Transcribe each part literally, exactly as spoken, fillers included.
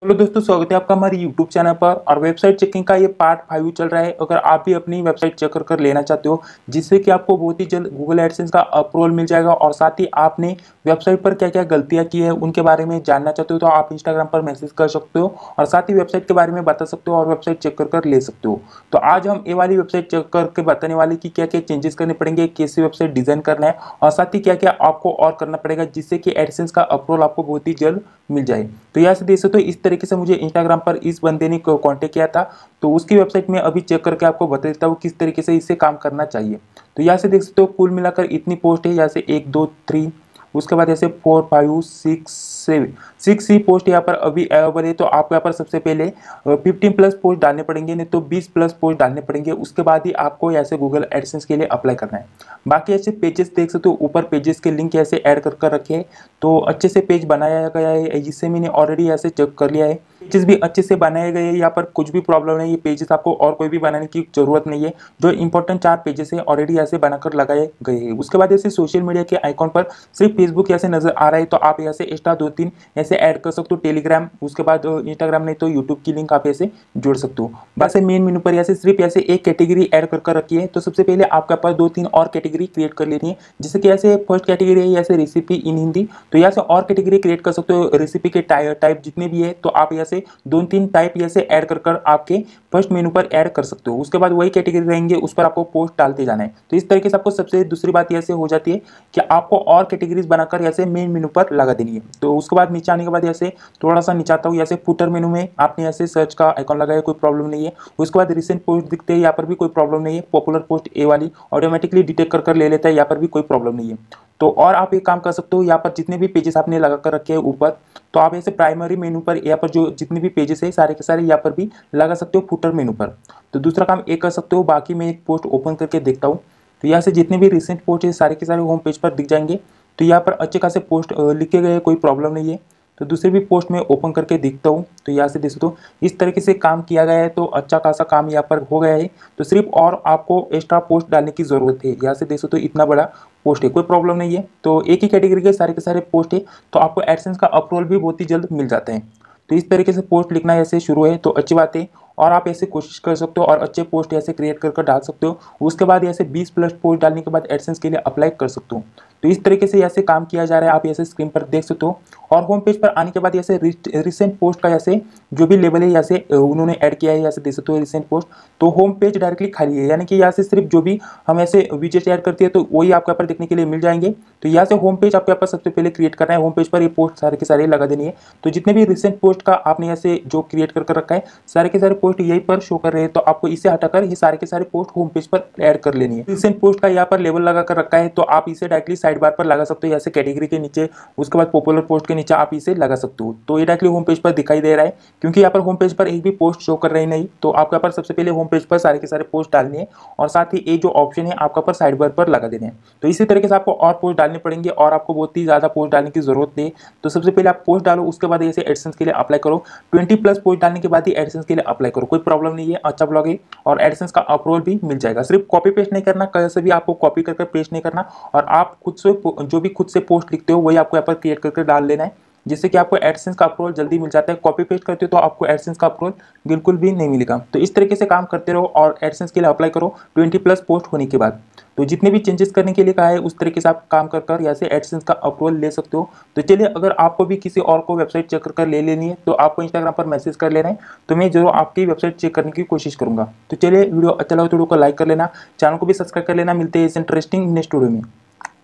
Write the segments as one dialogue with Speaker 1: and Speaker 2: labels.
Speaker 1: Hello दोस्तों, स्वागत है आपका हमारे यूट्यूब चैनल पर। और वेबसाइट चेकिंग का ये पार्ट फाइव चल रहा है। अगर आप भी अपनी वेबसाइट चेक कर कर लेना चाहते हो जिससे कि आपको बहुत ही जल्द गूगल एडसेंस का अप्रूवल मिल जाएगा, और साथ ही आपने वेबसाइट पर क्या क्या गलतियां की है उनके बारे में जानना चाहते हो तो आप इंस्टाग्राम पर मैसेज कर सकते हो और साथ ही वेबसाइट के बारे में बता सकते हो और वेबसाइट चेक कर कर ले सकते हो। तो आज हम ये वाली वेबसाइट चेक करके बताने वाले कि क्या क्या चेंजेस करने पड़ेंगे, कैसे वेबसाइट डिजाइन करना है और साथ ही क्या क्या आपको और करना पड़ेगा जिससे कि एडसेंस का अप्रूवल आपको बहुत ही जल्द मिल जाए। तो यहाँ से देख सकते हो, इस तरीके से मुझे इंस्टाग्राम पर इस बंदे ने कांटेक्ट किया था, तो उसकी वेबसाइट में अभी चेक करके आपको बता देता हूँ किस तरीके से इससे काम करना चाहिए। तो यहाँ से देख सकते हो, कुल मिलाकर इतनी पोस्ट है। यहाँ से एक दो थ्री, उसके बाद ऐसे four five six seven, six ही पोस्ट यहाँ पर अभी अवेलेबल है। तो आपको यहाँ पर सबसे पहले फिफ्टीन प्लस पोस्ट डालने पड़ेंगे, नहीं तो बीस प्लस पोस्ट डालने पड़ेंगे। उसके बाद ही आपको यहाँ से गूगल एडसेंस के लिए अप्लाई करना है। बाकी ऐसे पेजेस देख सकते हो, ऊपर पेजेस के लिंक ऐसे ऐड कर कर रखे हैं, तो अच्छे से पेज बनाया गया है। जिससे मैंने ऑलरेडी ऐसे चेक कर लिया है, पेजेस भी अच्छे से बनाए गए हैं। यहाँ पर कुछ भी प्रॉब्लम नहीं है, ये पेजेस आपको और कोई भी बनाने की जरूरत नहीं है। जो इंपॉर्टेंट चार पेजेस है ऑलरेडी ऐसे बनाकर लगाए गए हैं। उसके बाद ऐसे सोशल मीडिया के आइकॉन पर सिर्फ फेसबुक ऐसे नजर आ रहा है, तो आप यहाँ से एक्स्ट्रा दो तीन ऐसे ऐड कर सकते हो, टेलीग्राम, उसके बाद इंस्टाग्राम नहीं तो यूट्यूब की लिंक आप ऐसे जोड़ सकते हो। बस मेन मेनू पर ऐसे सिर्फ ऐसे एक कैटेगरी ऐड कर कर रखी है। तो सबसे पहले आपके पास दो तीन और कैटेगरी क्रिएट कर लेनी है, जैसे कि ऐसे फर्स्ट कैटेगरी है ऐसे रेसिपी इन हिंदी, तो यहाँ से और कैटेगरी क्रिएट कर सकते हो रेसिपी के टाइप जितने भी है। तो आप यहाँ से दो तीन टाइप ऐसे ऐड कर कर आपके फर्स्ट मेनू पर ऐड कर सकते हो। उसके बाद वही कैटेगरी रहेंगे, उस पर आपको पोस्ट डालते जाना है। तो इस तरीके से आपको सबसे दूसरी बात ऐसे हो जाती है कि आपको और कैटेगरीज बनाकर ऐसे मेन मेनू पर लगा देनी है। तो उसके बाद नीचे आने के बाद ऐसे थोड़ा सा नीचे आता हूँ, ऐसे फुटर मेनू में आपने ऐसे सर्च का आइकॉन लगाया, कोई प्रॉब्लम नहीं है। उसके बाद रिसेंट पोस्ट दिखते हैं, यहाँ पर भी कोई प्रॉब्लम नहीं है। पॉपुलर पोस्ट ए वाली ऑटोमेटिकली डिटेक्ट कर कर ले लेता है, यहाँ पर भी कोई प्रॉब्लम नहीं है। तो और आप एक काम कर सकते हो, यहाँ पर जितने भी पेजेस आपने लगा कर रखे हैं ऊपर, तो आप ऐसे प्राइमरी मेनू पर यहाँ पर जो जितने भी पेजेस है सारे के सारे यहाँ पर भी लगा सकते हो फुटर मेनू पर। तो दूसरा काम एक कर सकते हो, बाकी मैं एक पोस्ट ओपन करके देखता हूँ। तो यहाँ से जितने भी रिसेंट पोस्ट है सारे के सारे होम पेज पर दिख जाएंगे। तो यहाँ पर अच्छे खासे पोस्ट लिखे गए, कोई प्रॉब्लम नहीं है। तो दूसरे भी पोस्ट में ओपन करके देखता हूँ, तो यहाँ से देख सकते हो इस तरीके से काम किया गया है। तो अच्छा खासा काम यहाँ पर हो गया है। तो सिर्फ और आपको एक्स्ट्रा पोस्ट डालने की ज़रूरत है। यहाँ से देख सकते हो इतना बड़ा पोस्ट है, कोई प्रॉब्लम नहीं है। तो एक ही कैटेगरी के सारे के सारे पोस्ट है, तो आपको एडसेंस का अप्रूवल भी बहुत ही जल्द मिल जाता है। तो इस तरीके से पोस्ट लिखना ऐसे शुरू है, तो अच्छी बात है। और आप ऐसे कोशिश कर सकते हो और अच्छे पोस्ट ऐसे क्रिएट कर कर डाल सकते हो। उसके बाद ऐसे बीस प्लस पोस्ट डालने के बाद एडसेंस के लिए अप्लाई कर सकते हो। तो इस तरीके से ऐसे काम किया जा रहा है, आप ऐसे स्क्रीन पर देख सकते हो। और होम पेज पर आने के बाद ऐसे रिसेंट पोस्ट का ऐसे जो भी लेवल है ऐसे उन्होंने ऐड किया है, ऐसे देख सकते हो रिसेंट पोस्ट। तो होम पेज डायरेक्टली खाली है, यानी कि यहाँ से सिर्फ जो भी हम ऐसे विजेट ऐड करते हैं तो वही आपके यहाँ पर देखने के लिए मिल जाएंगे। तो यहाँ से होम पेज आपके यहाँ पर सबसे पहले क्रिएट करना है। होम पेज पर ये पोस्ट सारे के सारे लगा देनी है। तो जितने भी रिसेंट पोस्ट का आपने ऐसे जो क्रिएट कर रखा है सारे के सारे पोस्ट यहीं पर शो कर रहे हैं। तो आपको इसे हटाकर ये सारे के सारे पोस्ट होम पेज पर ऐड कर लेनी है। रिसेंट पोस्ट का यहाँ पर लेवल लगा कर रखा है, तो आप इसे डायरेक्टली साइड बार पर लगा सकते हो, जैसे कैटेगरी के नीचे। उसके बाद पॉपुलर पोस्ट के नीचे आप इसे लगा सकते हो। तो ये डायरेक्टली होम पेज पर दिखाई दे रहा है, क्योंकि यहाँ पर होम पेज पर एक भी पोस्ट शो कर रही नहीं। तो आपके यहाँ पर सबसे पहले होम पेज पर सारे के सारे पोस्ट डालने हैं, और साथ ही ये जो ऑप्शन है आपका पर साइड बार पर लगा देने हैं। तो इसी तरीके से आपको और पोस्ट डालने पड़ेंगे, और आपको बहुत ही ज़्यादा पोस्ट डालने की जरूरत नहीं। तो सबसे पहले आप पोस्ट डालो, उसके बाद ऐसे एडसेंस के लिए अप्लाई करो। ट्वेंटी प्लस पोस्ट डालने के बाद ही एडसेंस के लिए अप्लाई करो, कोई प्रॉब्लम नहीं है। अच्छा ब्लॉग है और एडसेंस का अप्रूवल भी मिल जाएगा। सिर्फ कॉपी पेस्ट नहीं करना, कहीं से भी आपको कॉपी करके पेस्ट नहीं करना, और आप खुद से जो भी खुद से पोस्ट लिखते हो वही आपको यहाँ पर क्रिएट करके डाल लेना है, जिससे कि आपको एडसेंस का अप्रूवल जल्दी मिल जाता है। कॉपी पेस्ट करते हो तो आपको एडसेंस का अप्रूवल बिल्कुल भी नहीं मिलेगा। तो इस तरीके से काम करते रहो और एडसेंस के लिए अप्लाई करो ट्वेंटी प्लस पोस्ट होने के बाद। तो जितने भी चेंजेस करने के लिए कहा है उस तरीके से आप काम कर कर यहाँ से एडसेंस का अप्रूवल ले सकते हो। तो चलिए, अगर आपको भी किसी और को वेबसाइट चेक कर कर ले लेनी है तो आपको इंस्टाग्राम पर मैसेज कर लेना है, तो मैं जरूर आपकी वेबसाइट चेक करने की कोशिश करूंगा। तो चलिए, वीडियो अच्छा लगा तो वीडियो को लाइक कर लेना, चैनल को भी सब्सक्राइब कर लेना। मिलते हैं इस इंटरेस्टिंग नेक्स्ट वीडियो में।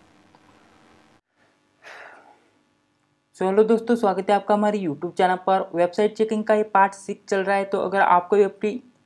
Speaker 1: सो हेलो दोस्तों, स्वागत है आपका हमारे यूट्यूब चैनल पर। वेबसाइट चेकिंग का ये पार्ट सिक्स चल रहा है। तो अगर आपको भी अपनी